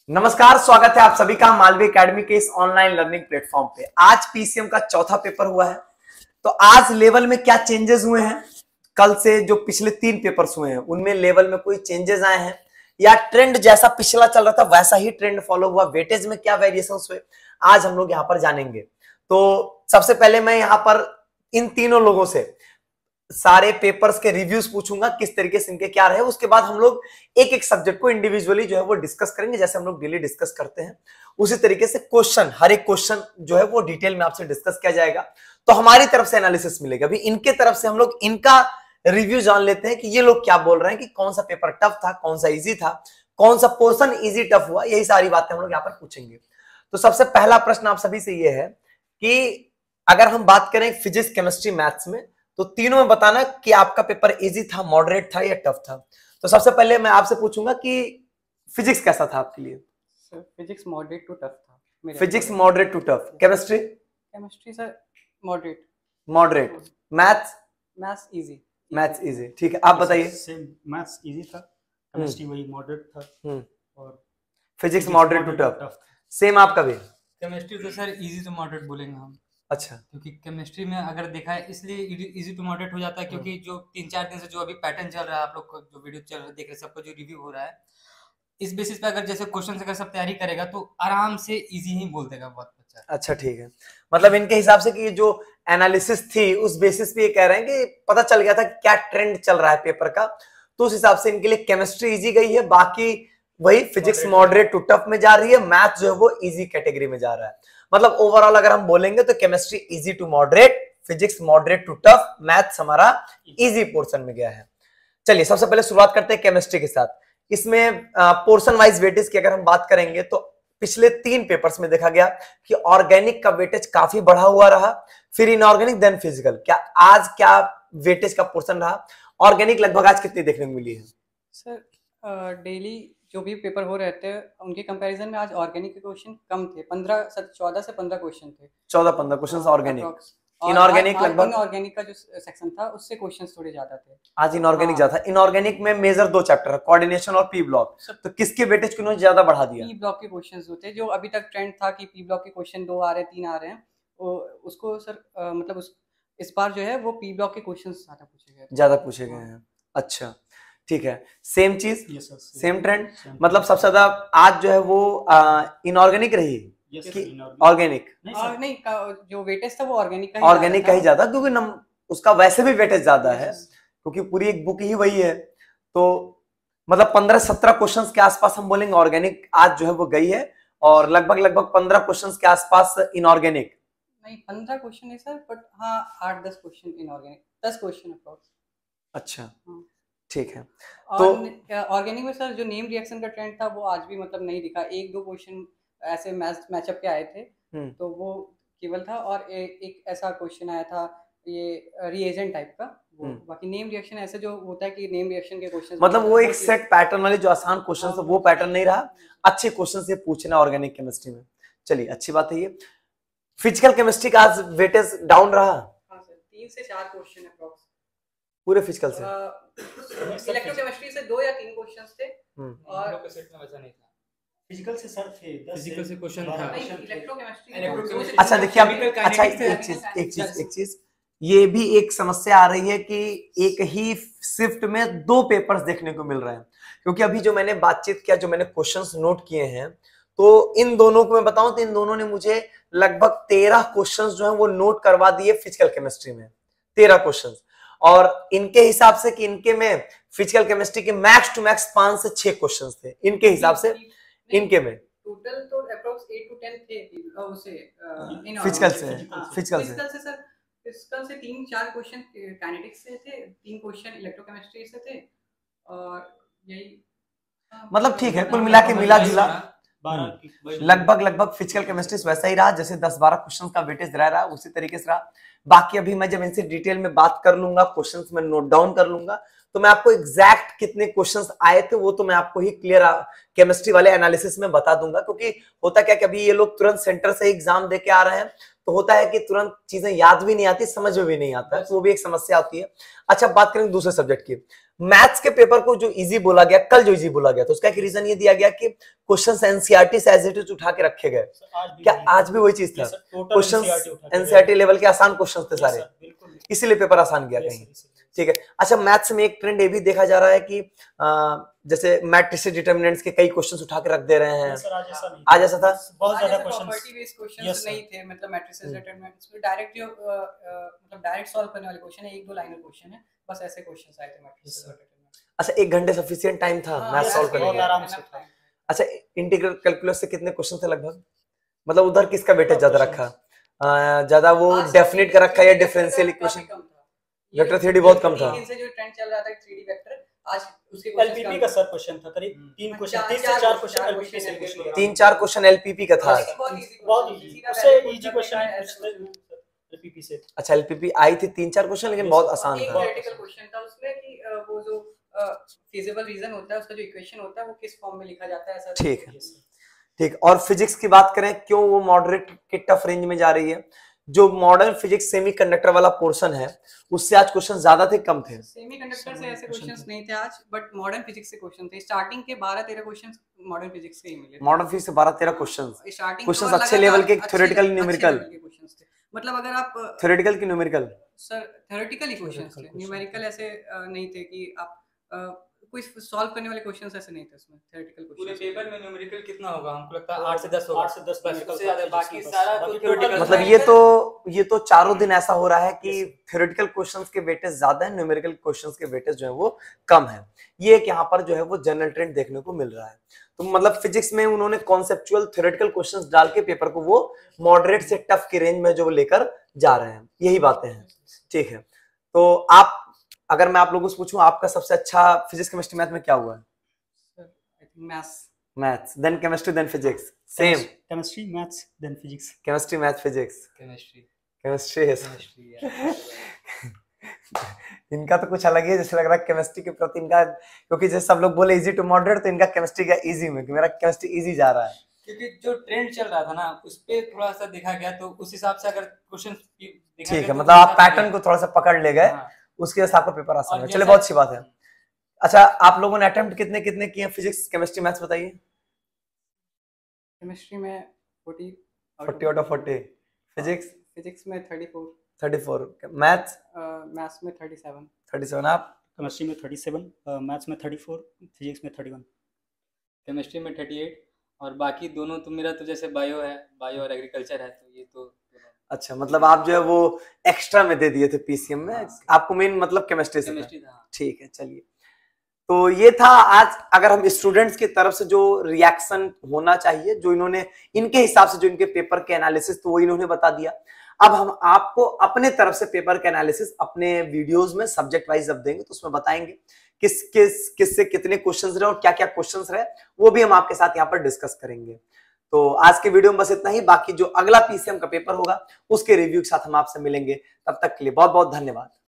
नमस्कार, स्वागत है आप सभी का मालवी एकेडमी के इस ऑनलाइन लर्निंग प्लेटफॉर्म पे। आज पीसीएम का चौथा पेपर हुआ है। तो आज लेवल में क्या चेंजेस हुए हैं, कल से जो पिछले 3 पेपर्स हुए हैं उनमें लेवल में कोई चेंजेस आए हैं या ट्रेंड जैसा पिछला चल रहा था वैसा ही ट्रेंड फॉलो हुआ, वेटेज में क्या वेरिएशन हुए, आज हम लोग यहाँ पर जानेंगे। तो सबसे पहले मैं यहाँ पर इन तीनों लोगों से सारे पेपर्स के रिव्यूज पूछूंगा, किस तरीके से इनके क्या रहे। उसके बाद हम लोग एक एक सब्जेक्ट को इंडिविजुअली जो है वो डिस्कस करेंगे, जैसे हम लोग डेली डिस्कस करते हैं उसी तरीके से क्वेश्चन, हर एक क्वेश्चन जो है वो डिटेल में आपसे डिस्कस किया जाएगा। तो हमारी तरफ से एनालिसिस मिलेगा। अभी इनके तरफ से हम लोग इनका रिव्यू जान लेते हैं कि ये लोग क्या बोल रहे हैं कि कौन सा पेपर टफ था, कौन सा इजी था, कौन सा पोर्शन इजी टफ हुआ, यही सारी बातें हम लोग यहाँ पर पूछेंगे। तो सबसे पहला प्रश्न आप सभी से ये है कि अगर हम बात करें फिजिक्स, केमिस्ट्री, मैथ्स में, तो तीनों में बताना कि आपका पेपर इजी था, मॉडरेट था या टफ था। तो सबसे पहले मैं आपसे पूछूंगा कि फिजिक्स कैसा था आपके लिए? Sir physics moderate to tough था। Physics moderate to tough. Chemistry? Chemistry sir moderate. Moderate. Maths? Maths easy. Maths easy, ठीक है। आप बताइए। सेम, मैथ्स इजी था, केमिस्ट्री वही मॉडरेट था और physics moderate to tough. Same आपका भी? केमिस्ट्री तो सर इजी टू मॉडरेट बोलेंगे हम। अच्छा, क्योंकि केमिस्ट्री में अगर देखा है इसलिए इजी टू मॉडरेट हो जाता है क्योंकि जो 3-4 दिन से जो अभी पैटर्न चल रहा है, आप लोग को जो वीडियो चल रहा है देख रहे हैं, सबका जो रिव्यू हो रहा है, इस बेसिस पे अगर जैसे क्वेश्चन अगर सब तैयारी करेगा तो आराम से इजी ही बोल देगा बहुत बच्चा। अच्छा, ठीक है। मतलब इनके हिसाब से कि जो एनालिसिस थी उस बेसिस पे ये कह रहे हैं कि पता चल गया था कि क्या ट्रेंड चल रहा है पेपर का, तो उस हिसाब से इनके लिए केमिस्ट्री इजी गई है, बाकी वही फिजिक्स मॉडरेट टू टफ में जा रही है, मैथ जो है वो इजी कैटेगरी में जा रहा है। मतलब ओवरऑल अगर हम बोलेंगे तो chemistry easy to moderate, physics moderate to tough, maths हमारा इजी पोर्शन में गया है। चलिए सबसे पहले शुरुआत करते हैं केमिस्ट्री के साथ। इसमें पोर्शन वाइज वेटेज की अगर हम बात करेंगे तो पिछले 3 पेपर्स में देखा गया कि ऑर्गेनिक का वेटेज काफी बढ़ा हुआ रहा, फिर इनऑर्गेनिक, देन फिजिकल। क्या आज क्या वेटेज का पोर्शन रहा? ऑर्गेनिक लगभग आज कितनी देखने को मिली है? सर डेली जो भी पेपर हो रहे थे उनके कंपैरिजन में आज ऑर्गेनिक के क्वेश्चन कम थे। 14 से 15 क्वेश्चन थे। 14-15 क्वेश्चन ऑर्गेनिक। इनऑर्गेनिक लगभग, इनऑर्गेनिक का जो सेक्शन था उससे क्वेश्चंस थोड़े ज्यादा थे। आज इनऑर्गेनिक ज्यादा। इनऑर्गेनिक में मेजर 2 चैप्टर है, कोऑर्डिनेशन और पी ब्लॉक। तो किसके वेटेज को ज्यादा बढ़ा दिया? पी ब्लॉक के क्वेश्चंस जो थे, जो अभी तक ट्रेंड था कि पी ब्लॉक के क्वेश्चन 2 आ रहे हैं, 3 आ रहे हैं, उसको सर मतलब इस बार जो है वो पी ब्लॉक के क्वेश्चंस ज्यादा पूछे गए हैं। अच्छा, ठीक है। सेम चीज, Yes, sir, same trend. same मतलब सबसे ज्यादा आज जो है वो इनऑर्गेनिक रही Yes, कि inorganic। ऑर्गेनिक? नहीं जो वेटेज था वो ऑर्गेनिक का ऑर्गेनिक का ही ज्यादा, क्योंकि उसका वैसे भी वेटेज ज्यादा है, Yes, क्योंकि पूरी एक बुक ही वही है। तो मतलब 15-17 क्वेश्चंस के आसपास हम बोलेंगे ऑर्गेनिक आज जो है वो गई है, और लगभग 15 क्वेश्चंस के आसपास इनऑर्गेनिक। नहीं 15 क्वेश्चन है सर, बट हाँ 8-10 क्वेश्चन इनऑर्गेनिक, 10 क्वेश्चन अप्रॉक्स। अच्छा, ठीक है। तो ऑर्गेनिक में सर जो नेम रिएक्शन का ट्रेंड था वो आज भी मतलब नहीं दिखा। 1-2 क्वेश्चन ऐसे मैचअप के आए थे तो वो केवल था, और एक ऐसा क्वेश्चन आया था ये रिएजेंट टाइप का, वो बाकी नेम रिएक्शन ऐसे जो होता है कि नेम रिएक्शन के क्वेश्चन, मतलब वो एक सेट पैटर्न वाले जो आसान क्वेश्चन था वो पैटर्न नहीं रहा। अच्छे क्वेश्चन से पूछना ऑर्गेनिक केमिस्ट्री में, चलिए अच्छी बात है ये। फिजिकल केमिस्ट्री का आज वेटेज डाउन रहा। हाँ सर, 3 से 4 क्वेश्चन अप्रॉक्स पूरे फिजिकल से। इलेक्ट्रोकेमिस्ट्री से 2 या 3 क्वेश्चंस थे, और के सेट में वैसा नहीं था। फिजिकल से सर थे, फिजिकल से क्वेश्चन था। इलेक्ट्रोकेमिस्ट्री। अच्छा देखिए, अब अच्छा एक चीज ये भी एक समस्या आ रही है कि एक ही शिफ्ट में 2 पेपर्स देखने को मिल रहे हैं। क्योंकि अभी जो मैंने बातचीत किया, जो मैंने क्वेश्चंस नोट किए हैं, तो इन दोनों को मैं बताऊं तो इन दोनों ने मुझे लगभग 13 क्वेश्चंस जो है वो नोट करवा दिए फिजिकल केमिस्ट्री में। 13 क्वेश्चंस, और इनके हिसाब से कि इनके में फिजिकल केमिस्ट्री के मैक्स टू मैक्स 5 से 6 क्वेश्चंस थे इनके हिसाब से। इनके में टोटल तो अप्रॉक्स 8 to 10 थे उसे फिजिकल से। फिजिकल से सर, फिजिकल से 3-4 क्वेश्चन काइनेटिक्स से थे, 3 क्वेश्चन इलेक्ट्रोकेमिस्ट्री से थे, और यही मतलब ठीक है, कुल मिला के मिला जुला लगभग फिजिकल केमिस्ट्री वैसा ही रहा, जैसे 10-12 क्वेश्चंस का वेटेज रहा उसी तरीके से रहा। बाकी अभी मैं जब इनसे डिटेल में बात कर लूंगा, क्वेश्चंस में नोट डाउन कर लूंगा, तो मैं आपको एग्जैक्ट कितने क्वेश्चंस आए थे वो तो मैं आपको ही क्लियर केमिस्ट्री वाले एनालिसिस में बता दूंगा। क्योंकि होता क्या कि अभी ये लोग तुरंत सेंटर से एग्जाम दे के आ रहे हैं, तो होता है कि तुरंत चीजें याद भी नहीं आती, समझ में भी नहीं आता, तो वो भी एक समस्या होती है। अच्छा, बात करें दूसरे सब्जेक्ट की, मैथ्स के पेपर को जो इजी बोला गया, कल जो इजी बोला गया, तो उसका एक रीजन ये दिया गया कि क्वेश्चंस एनसीईआरटी से एज इट इज उठा के रखे गए। क्या आज भी वही चीज था? क्वेश्चंस एनसीईआरटी लेवल के आसान क्वेश्चंस थे सारे, इसीलिए पेपर आसान गया कहीं। ठीक है। अच्छा, मैथ्स में एक ट्रेंड ये भी देखा जा रहा है कि जैसे मैट्रिसेस डिटरमिनेंट्स के कई क्वेश्चंस उठा के रख दे रहे हैं। आज ऐसा था, बहुत ज्यादा प्रॉपर्टी बेस्ड क्वेश्चंस नहीं थे, मतलब मैट्रिसेस डिटरमिनेंट्स में डायरेक्ट जो मतलब डायरेक्ट सॉल्व करने वाले क्वेश्चन है, एक दो लाइनर क्वेश्चन है, बस ऐसे क्वेश्चंस आए थे मैट्रिसेस डिटरमिनेंट्स। अच्छा, 1 घंटे सफिशिएंट टाइम था मैथ सॉल्व करने के लिए। अच्छा, इंटीग्रल कैलकुलस से कितने क्वेश्चन थे लगभग? मतलब उधर किसका वेटेज ज्यादा रखा? ज्यादा वो डेफिनेट का रखा या डिफरेंशियल इक्वेशन? वेक्टर थ्योरी बहुत कम था। से जो ट्रेंड चल रहा था 3D वेक्टर, आज उसके एलपीपी का सर क्वेश्चन था, करीब 3 क्वेश्चन, 3 से 4 क्वेश्चन एलपीपी से पूछ लिया। 3-4 क्वेश्चन एलपीपी का था। बहुत इजी, उससे इजी क्वेश्चन एलपीपी से। अच्छा, एलपीपी आई थी 3-4 क्वेश्चन, लेकिन बहुत आसान था। थ्योरेटिकल क्वेश्चन था उसमें कि वो जो फिजिबल रीजन होता है, उसका जो इक्वेशन होता है वो किस फॉर्म में लिखा जाता है, ऐसा। ठीक है, ठीक। और फिजिक्स की बात करें, क्यों वो मॉडरेट के टफ रेंज में जा रही है? जो मॉडर्न फिजिक्स सेमीकंडक्टर वाला पोर्शन है, उससे आज क्वेश्चन ज्यादा थे कम थे? सेमीकंडक्टर से ऐसे क्वेश्चंस नहीं थे आज, बट मॉडर्न फिजिक्स से क्वेश्चन थे। स्टार्टिंग के 12-13 क्वेश्चंस मॉडर्न फिजिक्स से ही मिले। मॉडर्न फिजिक्स से 12-13 क्वेश्चंस, स्टार्टिंग क्वेश्चंस अच्छे लेवल के, थ्योरेटिकल न्यूमेरिकल क्वेश्चंस थे। मतलब अगर आप थ्योरेटिकल की न्यूमेरिकल सर थ्योरेटिकल क्वेश्चंस थे, न्यूमेरिकल ऐसे नहीं थे कि आप कोई सॉल्व करने वाले क्वेश्चंस ऐसे नहीं थे उसमें। थ्योरेटिकल क्वेश्चंस पूरे पेपर में न्यूमेरिकल कितना होगा? हमको लगता है 8 से 10 होगा। 8 से 10 सबसे ज्यादा, बाकी सारा तो थ्योरेटिकल। मतलब ये तो चारों दिन ऐसा हो रहा है कि थ्योरेटिकल क्वेश्चंस के वेटेज ज्यादा है, न्यूमेरिकल क्वेश्चंस के वेटेज जो है वो कम है। ये एक यहाँ पर जो है वो जनरल ट्रेंड देखने को मिल रहा है। तो मतलब फिजिक्स में उन्होंने कॉन्सेप्चुअल थ्योरेटिकल क्वेश्चंस डाल के पेपर को वो मॉडरेट से टफ की रेंज में जो लेकर जा रहे हैं, यही बातें हैं। ठीक है, तो आप, अगर मैं आप लोगों से पूछूं, आपका सबसे अच्छा फिजिक्स केमिस्ट्री मैथ में क्या हुआ है? Maths, then chemistry, then physics. Same chemistry maths then physics. Chemistry math physics. Chemistry इनका तो कुछ अलग ही है, जैसे लग रहा है केमिस्ट्री के प्रति इनका, क्योंकि जैसे सब लोग बोले इजी टू मॉडरेट, तो इनका केमिस्ट्री का इजी में, मेरा केमिस्ट्री इजी जा रहा है। क्योंकि जो ट्रेंड चल रहा था ना, उस पे थोड़ा सा देखा गया, तो उस हिसाब से अगर क्वेश्चन ठीक है, मतलब आप पैटर्न को थोड़ा सा पकड़ ले गए, उसके हिसाब से पेपर आसान है। चलिए, बहुत अच्छी बात है। अच्छा, आप लोगों ने अटेम्प्ट कितने कितने किए फिजिक्स केमिस्ट्री मैथ्स, बताइए। केमिस्ट्री में 40 आउट ऑफ 40, फिजिक्स में 34, मैथ्स में 37। आप? केमिस्ट्री में 37, मैथ्स में 34, फिजिक्स में 31। केमिस्ट्री में 38, और बाकी दोनों तो मेरा तो जैसे बायो है, बायो और एग्रीकल्चर है, तो ये तो। अच्छा, मतलब आप जो है वो एक्स्ट्रा में दे दिए थे पीसीएम में। आपको मेन मतलब केमिस्ट्री से था। ठीक है, चलिए, तो ये था आज। अगर हम स्टूडेंट्स की तरफ से जो रिएक्शन होना चाहिए, जो इन्होंने इनके हिसाब से जो इनके पेपर के एनालिसिस, तो वो इन्होंने बता दिया। अब हम आपको अपने तरफ से पेपर के एनालिसिस अपने वीडियोस में सब्जेक्ट वाइज अब देंगे, तो उसमें बताएंगे किस से कितने क्वेश्चंस रहे और क्या क्या क्वेश्चंस रहे, वो भी हम आपके साथ यहाँ पर डिस्कस करेंगे। तो आज के वीडियो में बस इतना ही। बाकी जो अगला पीसीएम का पेपर होगा उसके रिव्यू के साथ हम आपसे मिलेंगे। तब तक के लिए बहुत बहुत धन्यवाद।